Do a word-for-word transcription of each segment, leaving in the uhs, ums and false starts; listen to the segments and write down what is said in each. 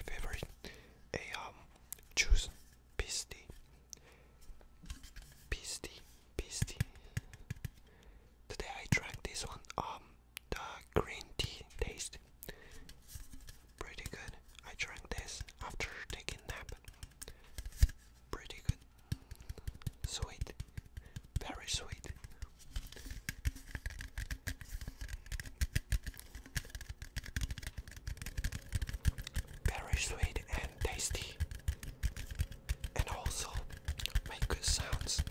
favorite a um juice, peace tea, peace tea, peace tea. Today I drank this one. Um, the green tea taste pretty good. I drank this after taking nap. Pretty good. Sweet, very sweet. Very sweet and tasty, and also make good sounds.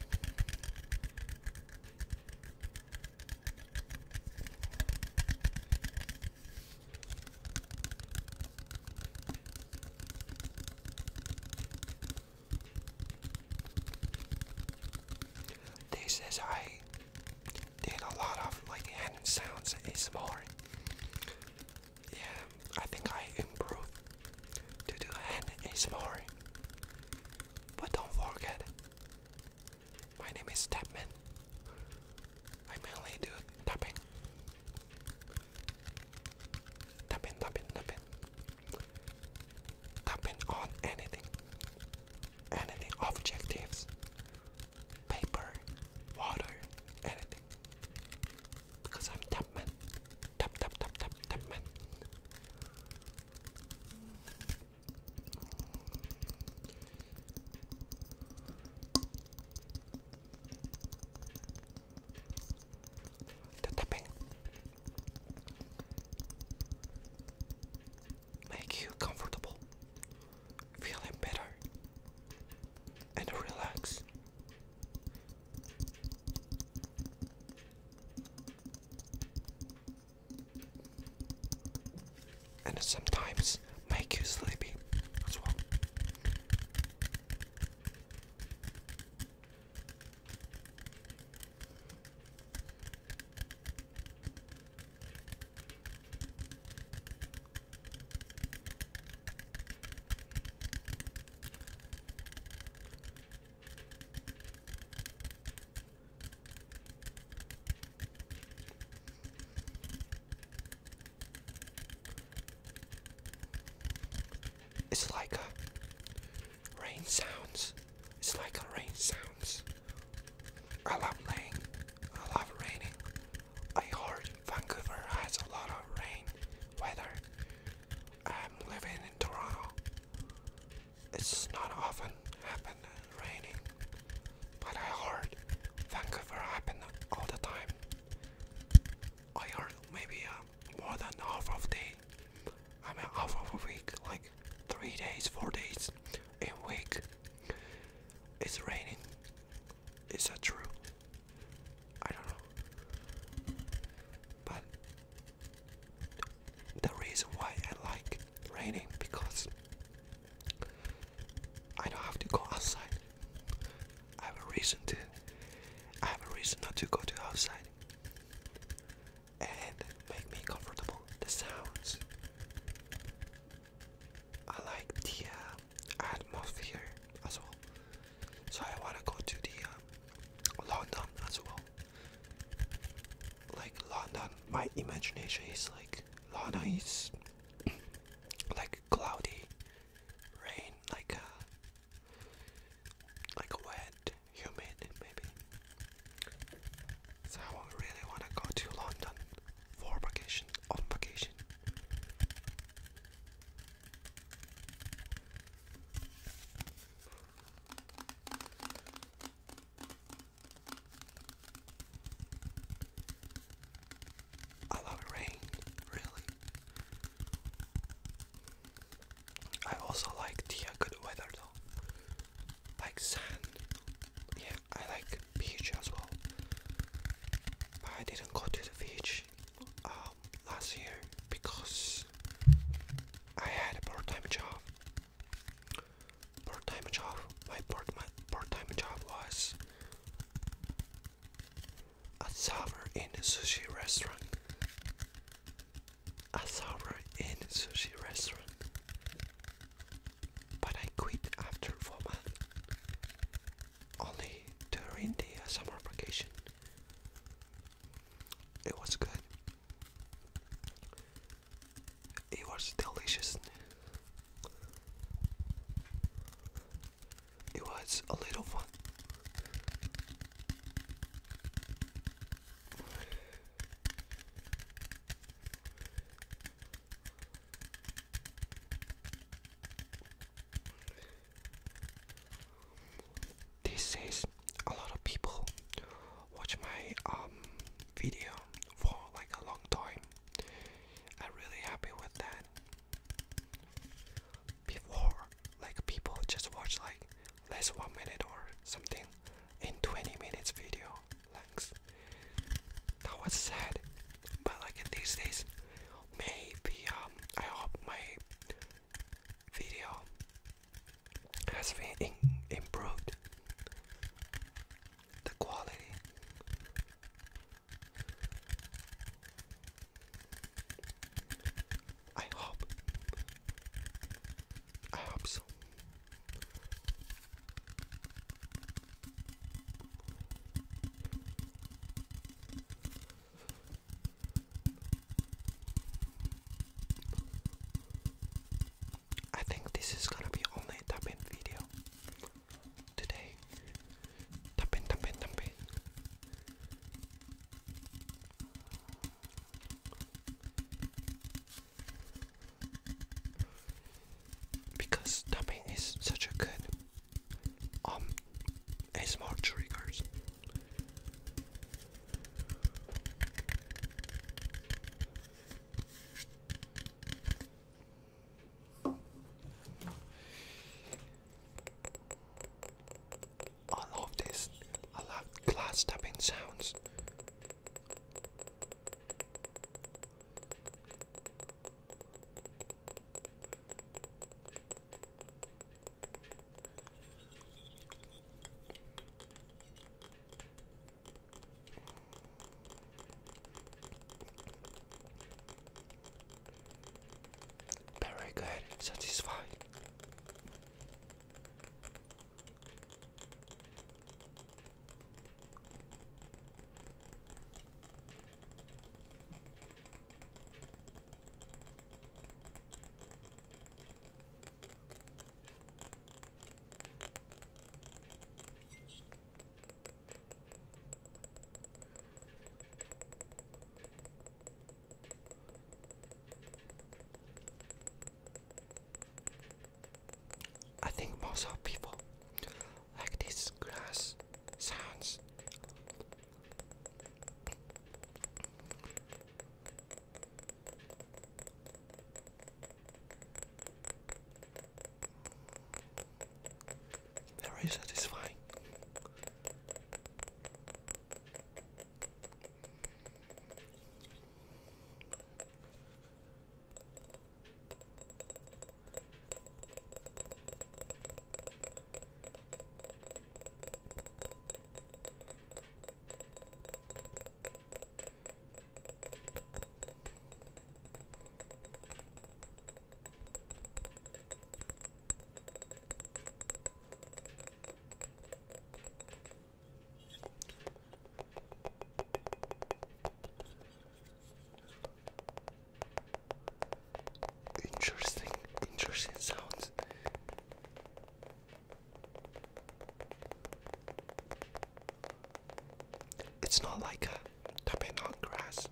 This is I did a lot of like hand sounds A S M R. Yeah, I think I improved to do hand A S M R. But don't forget, my name is Tapman. I mainly do tapping. Tapping, tapping, tapping. Tapping on anything. Anything, objectives. Paper, water, anything. Because I'm Tapman. Tap, tap, tap, tap, Tapman. The tapping make you comfortable, feeling better, and relax. And sometimes make you sleepy as well. It's like a rain sounds. It's like a rain sounds. I love rain. I love raining. I heard Vancouver has a lot of rain weather. I'm living in Toronto. It's not often happen raining, but I heard Vancouver happen all the time. I heard maybe uh, more than half of day. I mean half of a week, like three days, four days in a week. It's raining. Is that true? I don't know. But the reason why I like raining because I don't have to go outside. I have a reason to. I have a reason not to go to outside. And make me comfortable. The sounds. I like the uh, atmosphere as well. So I want to go to the uh, London as well. Like London, my imagination is like London is like cloudy, rain, like uh, like wet, humid maybe. So I really want to go to London for vacation, on vacation. I love rain, really. I also like the uh, good weather though. Like sand. Yeah, I like beach as well. But I didn't go to the beach um, last year because I had a part-time job. Part-time job. My part my part-time job was a server in a sushi restaurant. A server in a sushi restaurant. But I quit after four months. Only during the uh, summer vacation. It was good. It was delicious. That's a little fun. These days, a lot of people watch my um video for like a long time. I'm really happy with that. Before, like people just watch like less one minute or something in twenty minutes video length. That was sad, but like these days, maybe um I hope my video has been in improved the quality. I hope. I hope so. I think this is gonna be only tapping video today. Tapping, tapping, tapping. Because tapping is such a good um A S M R triggers. I love this. I love glass tapping sounds. Very good, satisfied. I think most of people like these grass sounds. Very satisfying. Interesting, interesting sounds. It's not like a tapping on grass.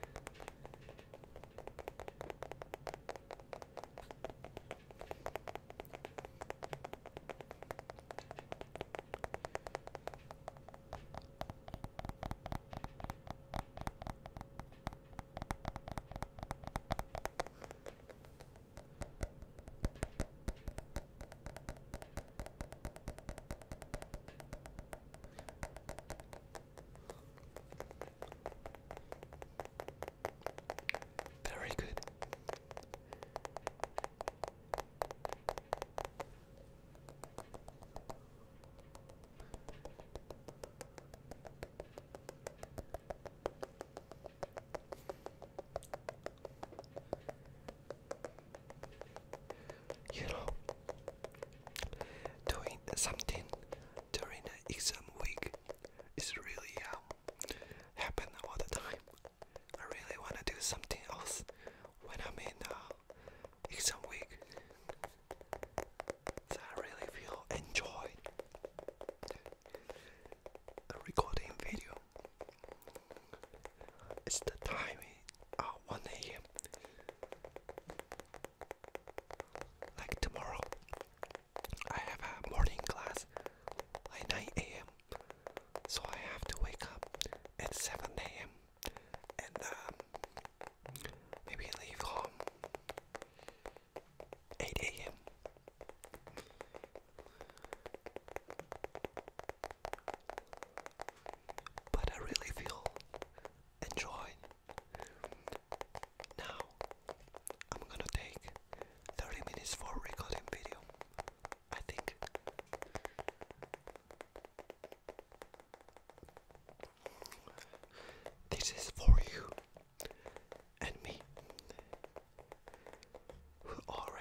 Very good. You know, doing something during the exam week is really um, happen all the time. I really want to do something else when I'm in uh, exam week. So I really feel enjoy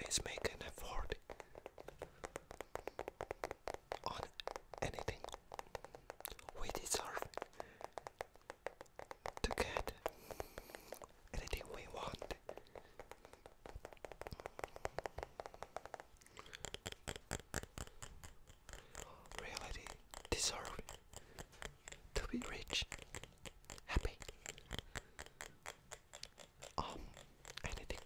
please make an effort on anything. We deserve to get anything we want. Reality deserve to be rich, happy, um, anything.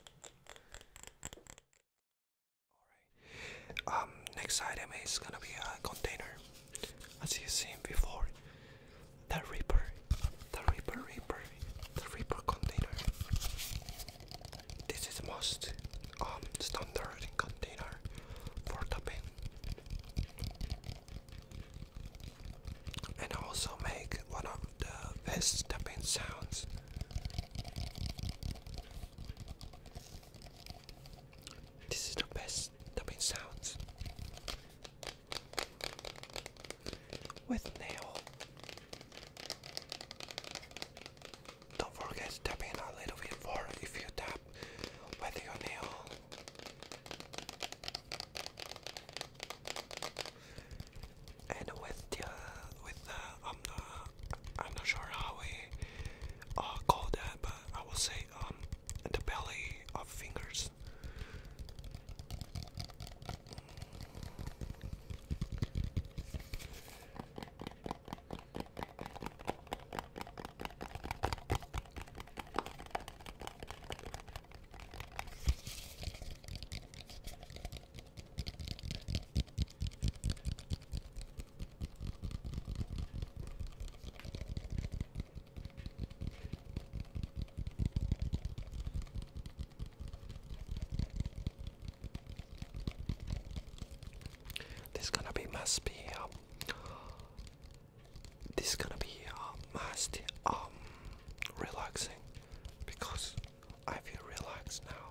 Alright. Um, next item is gonna be a container. As you've seen before, the Reaper, the Reaper, Reaper, the Reaper container. This is the most um standard container for tapping, and also make one of the best tapping sounds. This is the best tapping sounds with nail. Don't forget tapping a little bit more if you tap with your nail. And with the with the um uh, I'm not sure how we uh, call that, but I will say um the belly of fingers. This gonna be must be um this gonna be uh, must um relaxing, because I feel relaxed now,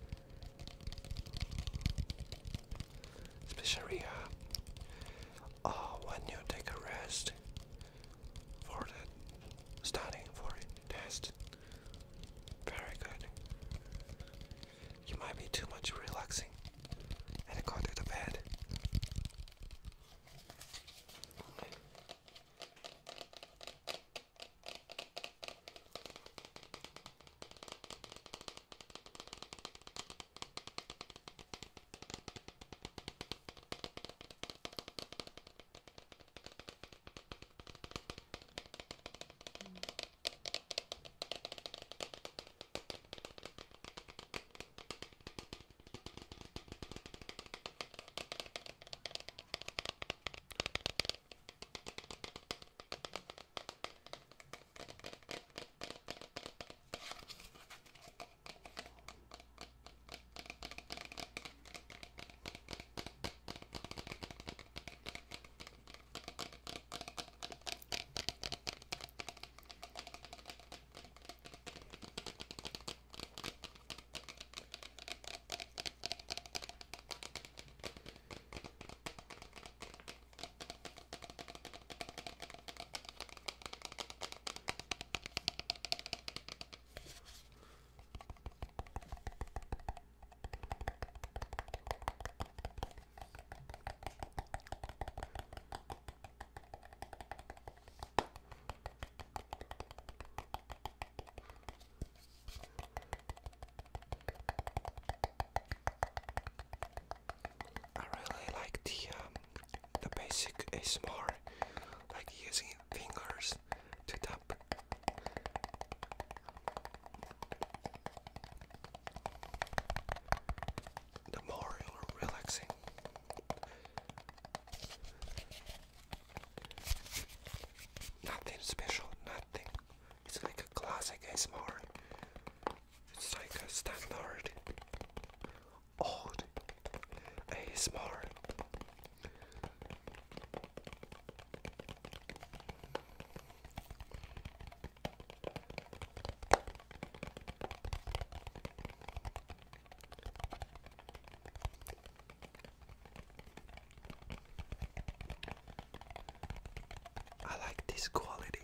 especially uh, uh when you take a rest for the studying for the test. Very good. You might be too much relaxing and go to the bed. A S M R, like using fingers to tap. The more relaxing. Nothing special, nothing. It's like a classic A S M R. It's like a standard old A S M R. I like this quality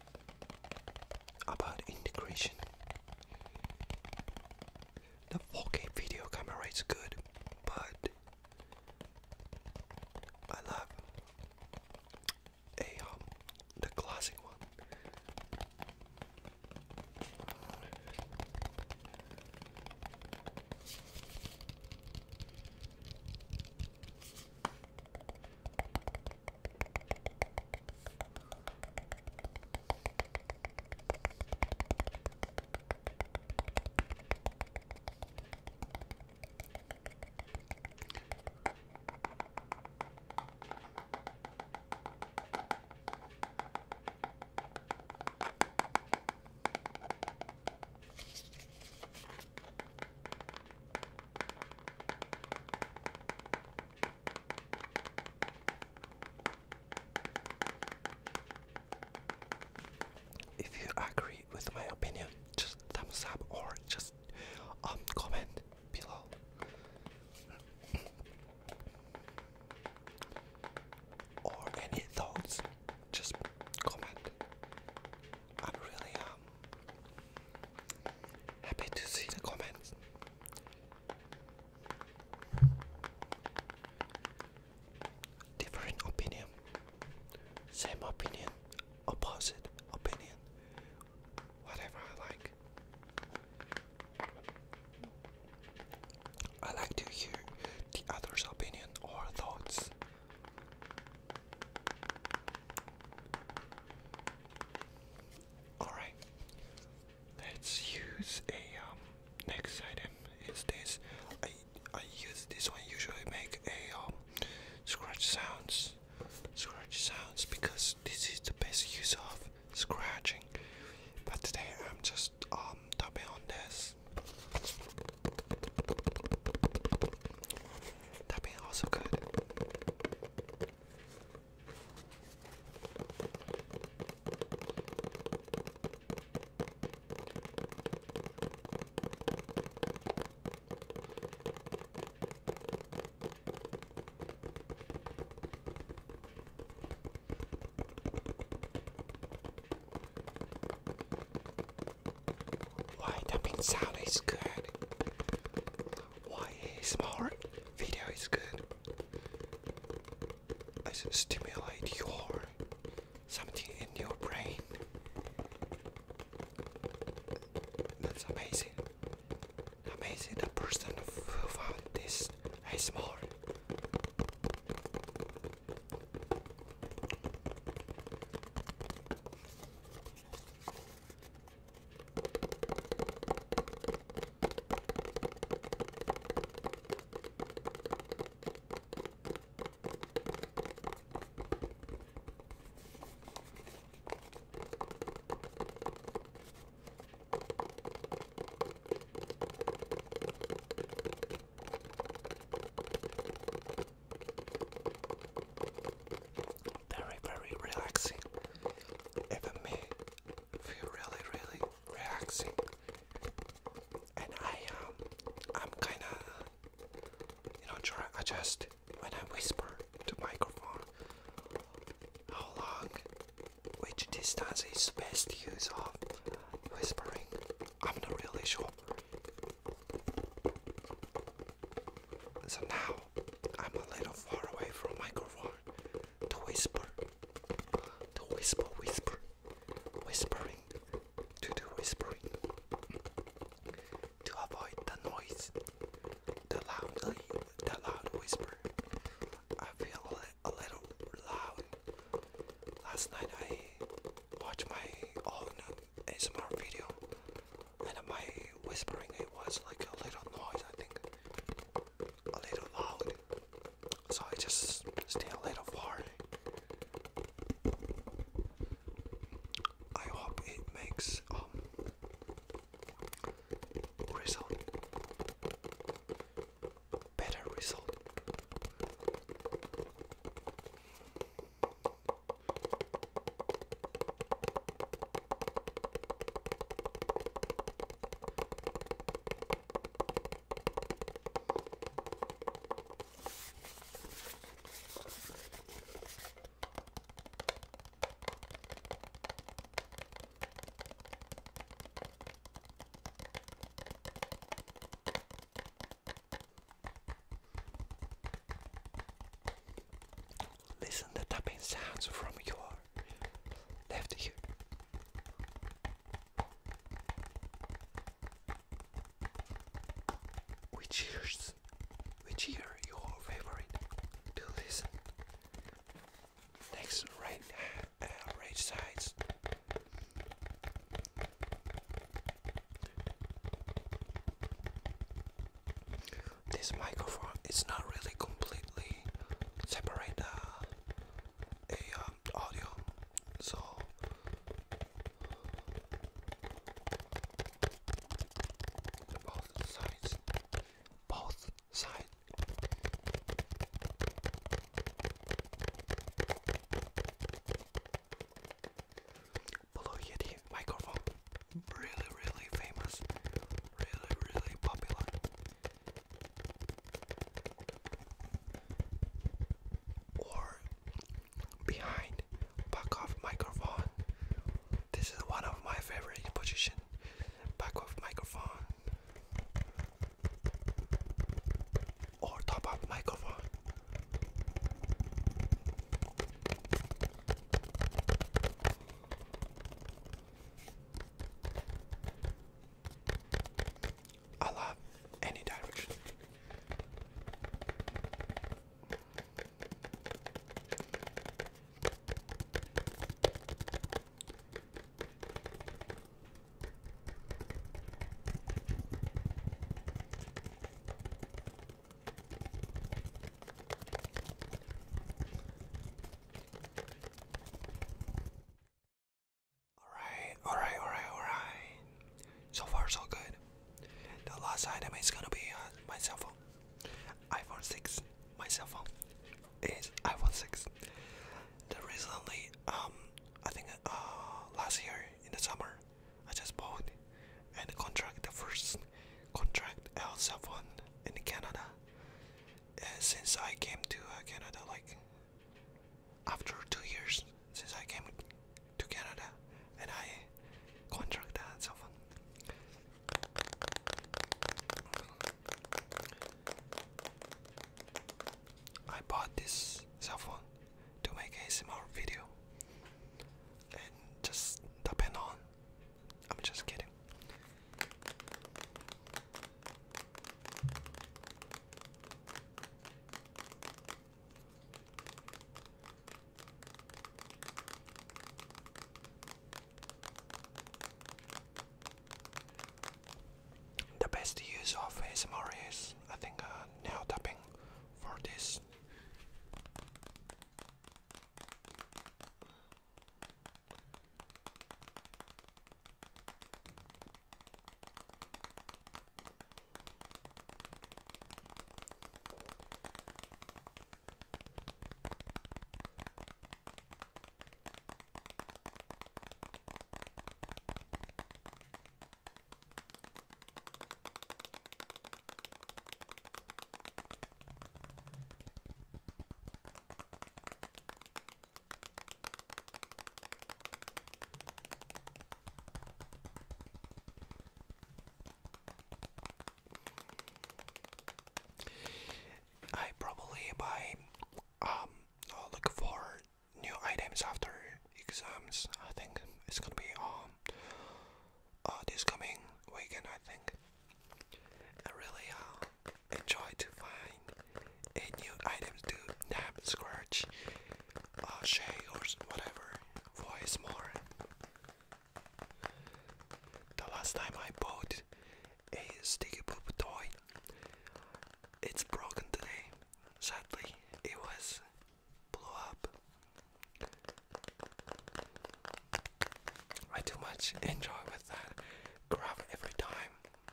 about integration. The focus use a um, next item is this. I I use this one usually make a um, scratch sounds, scratch sounds because this is the best use of scratching. But today I'm just um tapping on this. Tapping also good. Why tapping sound is good? Why smart video is good? It stimulate your something in your brain. That's amazing. Amazing. The person who found this is smart. Very, very relaxing. Even me feel really, really relaxing. And I um, I'm kind of, you know, try adjust when I whisper to microphone. How long, which distance is best use of whispering? I'm not really sure. So now I'm a little far away from microphone to whisper, to whisper, whisper, whispering, to do whispering, to avoid the noise, the loud, the loud whisper. I feel a, li a little loud. Last night I watched my own A S M R video, and my whispering it was like a little noise. I think a little loud, so I just stay a little far. I hope it makes um result, better result. Listen the tapping sounds from your left ear. Which ears, which ear your favorite to listen? Next, right, uh, right sides. This microphone is not really completely separate uh, a um, audio, so both sides, both sides. Blueyeti microphone, really, really famous, really, really popular. Or last item is gonna be uh, my cell phone. iPhone six. My cell phone is iPhone six. The recently, um, I think uh, last year in the summer, I just bought and contract the first contract L cell phone in Canada. Uh, since I came to uh, Canada, like after two years since I came to Canada, and I contract that cell phone. I bought this cell phone to make a S M R video and just depend on. I'm just kidding. The best use of A S M R is, I think, uh, nail tapping for this. I probably buy um uh, look for new items after exams. I think it's gonna be um uh this coming weekend. I think I really uh enjoy to find a new items to tap, scratch, uh shake or whatever voice more. The last time I bought a sticky poop toy, it's broken today. Sadly, it was blew up. I too much enjoy with that grab every time.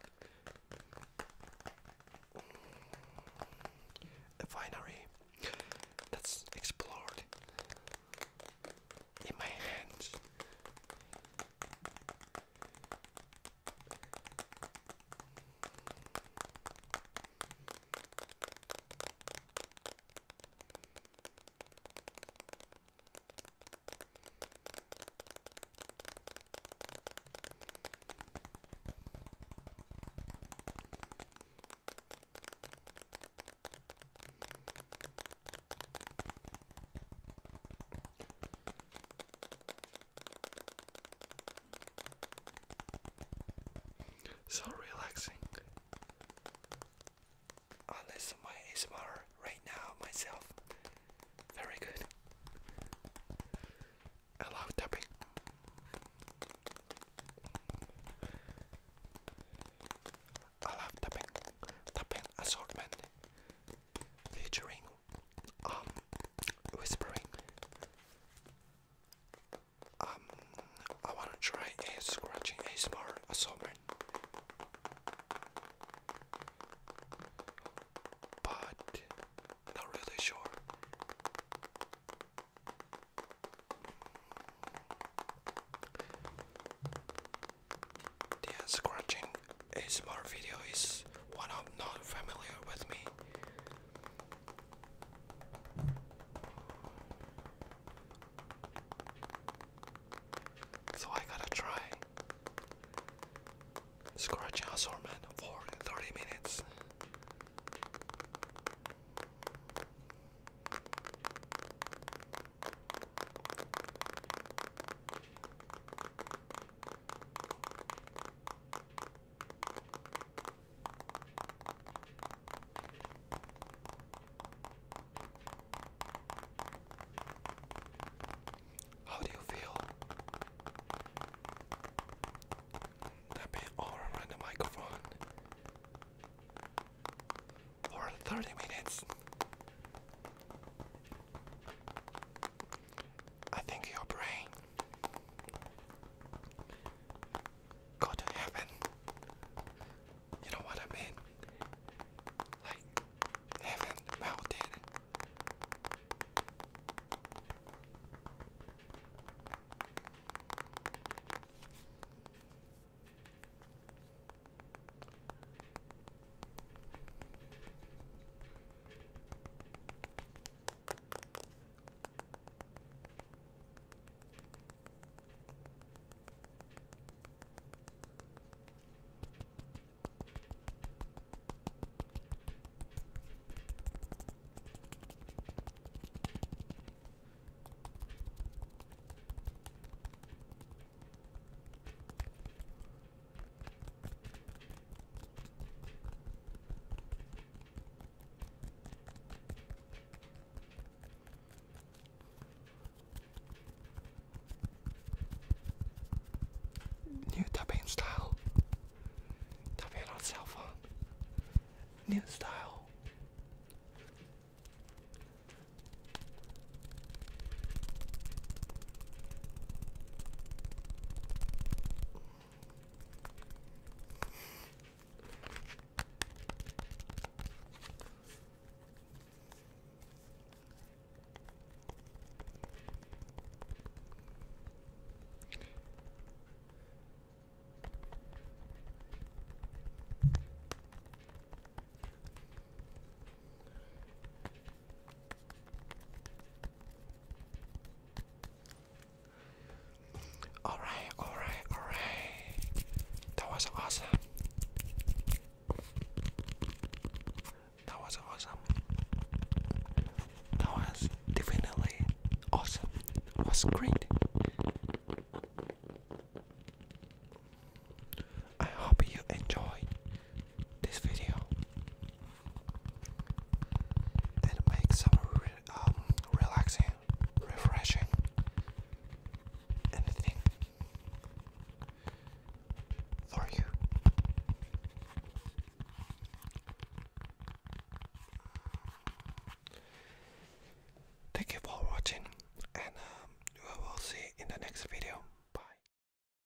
The finery that's explored in my hands. So relaxing. I listen to my A S M R right now myself. Very good. I love tapping. I love tapping. Tapping assortment featuring um whispering. Um I wanna try a scratching A S M R assortment. But not really sure. The scratching A S M R video is one I'm not familiar with me. So I gotta try scratching assortment for thirty minutes. How do you feel? Tapping all around the microphone for thirty minutes. I think your brain go to heaven. You know what I mean? new style. Alright, alright, alright. That was awesome. That was awesome. That was definitely awesome. It was great.